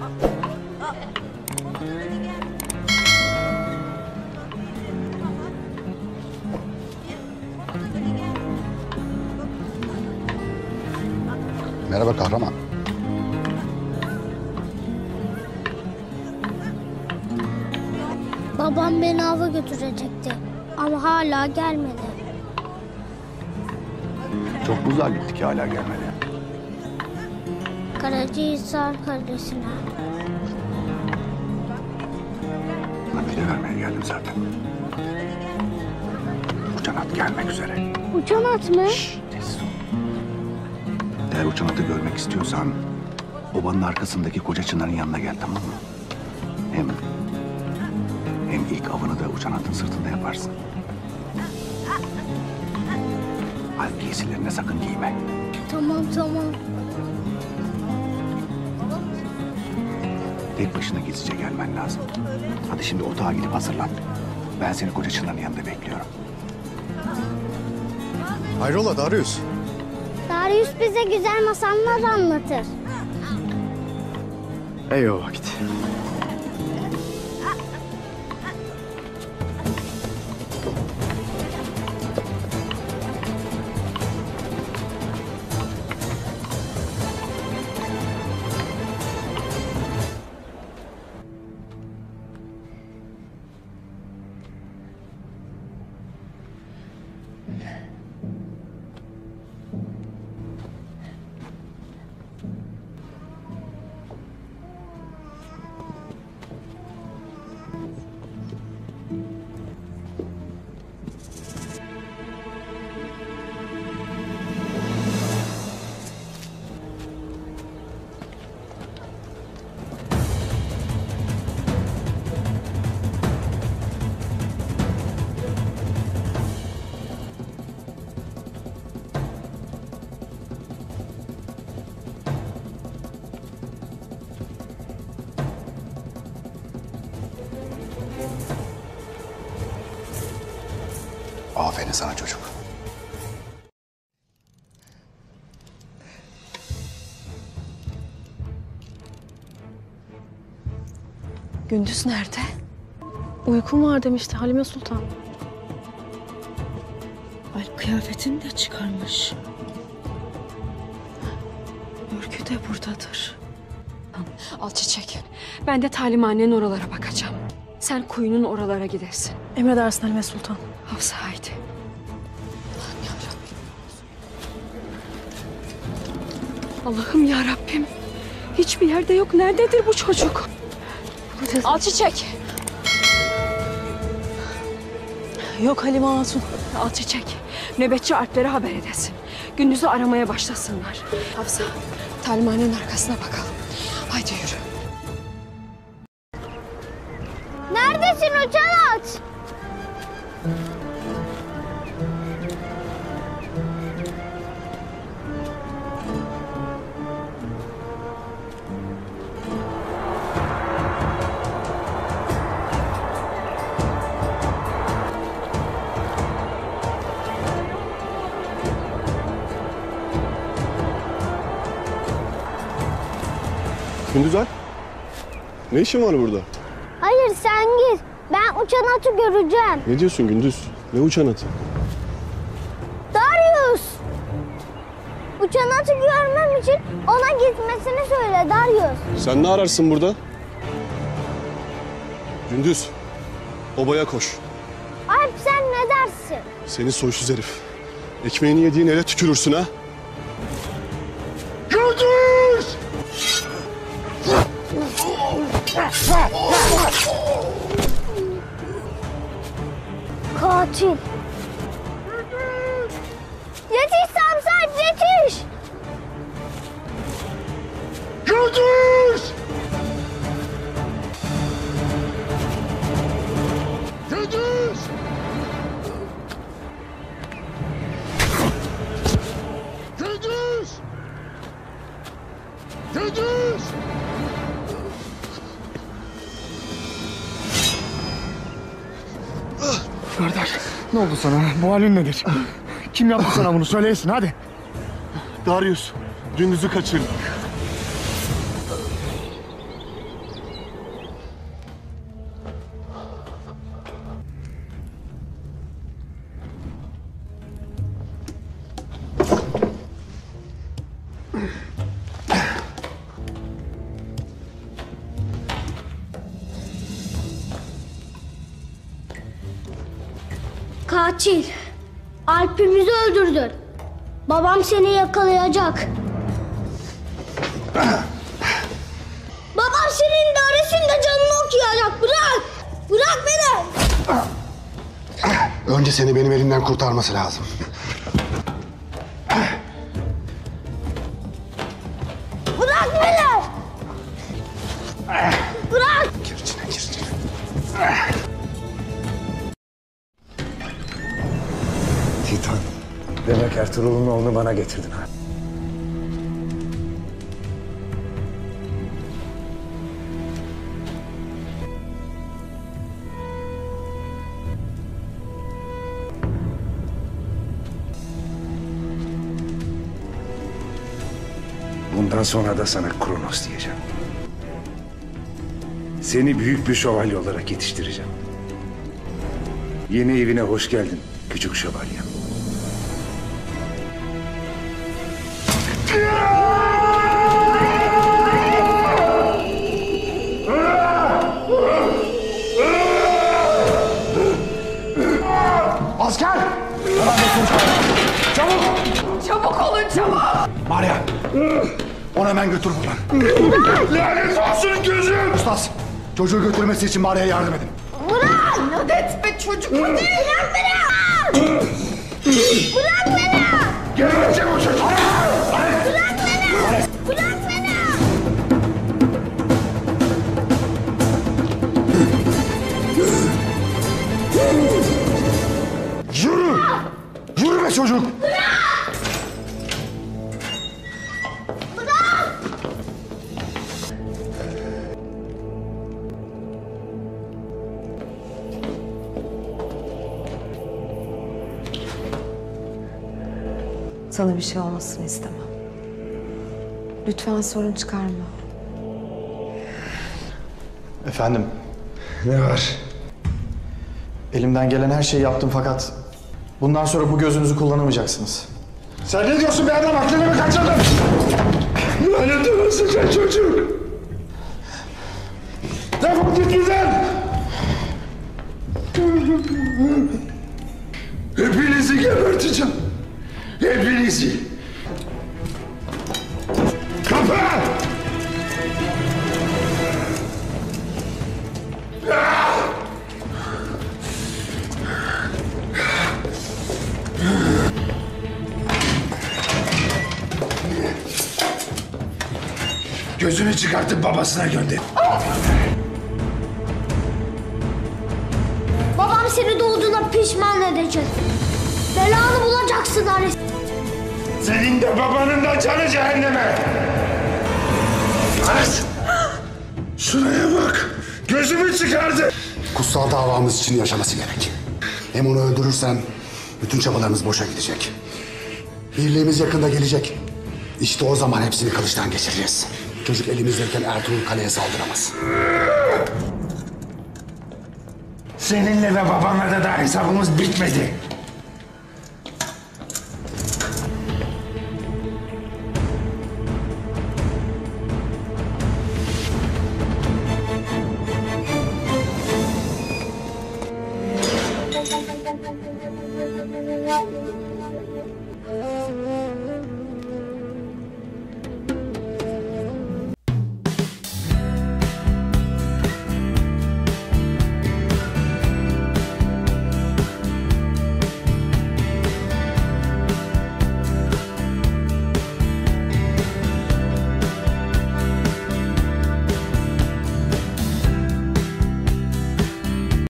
Merhaba kahraman. Babam beni ava götürecekti ama hala gelmedi. Çok uzağa gittik hala gelmedi. Karacahisar Kalesi'ne. Haberi vermeye geldim zaten. Uçan at gelmek üzere. Uçan at mı? Şşş, sessiz ol. Eğer uçan atı görmek istiyorsan obanın arkasındaki koca çınarın yanına gel, tamam mı? Hem ilk avını da uçan atın sırtında yaparsın. Alp giysilerine sakın giyme. Tamam. Tek başına gizlice gelmen lazım. Hadi şimdi otağa gidip hazırlan. Ben seni koca çınarın yanında bekliyorum. Hayrola Darius? Darius bize güzel masallar anlatır. Ey o vakit. Aferin sana çocuk. Gündüz nerede? Uykum var demişti Halime Sultan. Alp kıyafetini de çıkarmış. Örgü de buradadır. Al Çiçek. Ben de talimhanenin oralara bakacağım. Sen kuyunun oralara gidersin. Emredersin Halime Sultan. Hafsa haydi. Allah'ım ya Rabbim. Hiçbir yerde yok. Nerededir bu çocuk? Al Çiçek. Yok Halime Hatun. Al Çiçek. Nöbetçi Alplere haber edesin. Gündüz'ü aramaya başlasınlar. Hafsa, talimhanenin arkasına bakalım. Haydi yürü. Neredesin uçan at? Gündüz Alp. Ne işin var burada? Hayır sen git. Ben uçan atı göreceğim. Ne diyorsun Gündüz? Ne uçan atı? Darius! Uçan atı görmem için ona gitmesini söyle Darius. Sen ne ararsın burada? Gündüz, obaya koş. Alp sen ne dersin? Seni soysuz herif. Ekmeğini yediğin ele tükürürsün ha? Gündüz! Katil. Yetiş Samsat yetiş. Gündüz! Gündüz! Gündüz! Gündüz! Kardeş, ne oldu sana? Bu halin nedir? Kim yaptı sana bunu? Söyleyesin hadi. Darius, Gündüz'ü kaçırdı. Katil. Alp'imizi öldürdün. Babam seni yakalayacak. Babam senin dairesinde canını okuyacak. Bırak. Bırak beni. Önce seni benim elimden kurtarması lazım. Bırak beni. Bırak. Gir içine, gir içine. Titan. Demek Ertuğrul'un oğlunu bana getirdin ha. Bundan sonra da sana Kronos diyeceğim. Seni büyük bir şövalye olarak yetiştireceğim. Yeni evine hoş geldin küçük şövalyem. Asker! Hemen götür. Çabuk! Çabuk olun çabuk. Maria! Onu hemen götür buradan. Lanet olsun gözüm! Ustas, çocuğu götürmesi için Maria'ya yardım edin. İnat etme çocuk hadi. Bırak beni. Bırak beni. Geberteceğim o çocuğu! Bırak beni. Bırak beni. Yürü! Yürü be çocuk! Sana bir şey olmasını istemem. Lütfen sorun çıkarma. Efendim, Ne var? elimden gelen her şeyi yaptım fakat bundan sonra bu gözünüzü kullanamayacaksınız. Sen ne diyorsun be adam? Aklını mı kaçırdın? Lanet olsun sen çocuk! Defol git buradan! Hepinizi geberteceğim. Hepinizi. Kapı! Gözünü çıkartıp babasına gönder. Babam seni doğduğuna pişman edecek. Belanı bulacaksın Ares. Senin de babanın da canı cehenneme. Ares! Şuraya bak. Gözümü çıkardı. Kutsal davamız için yaşaması gerek. Hem onu öldürürsen bütün çabalarımız boşa gidecek. Birliğimiz yakında gelecek. İşte o zaman hepsini kılıçtan geçireceğiz. Çocuk elimizdeyken Ertuğrul kaleye saldıramaz. Seninle ve babanla da daha hesabımız bitmedi.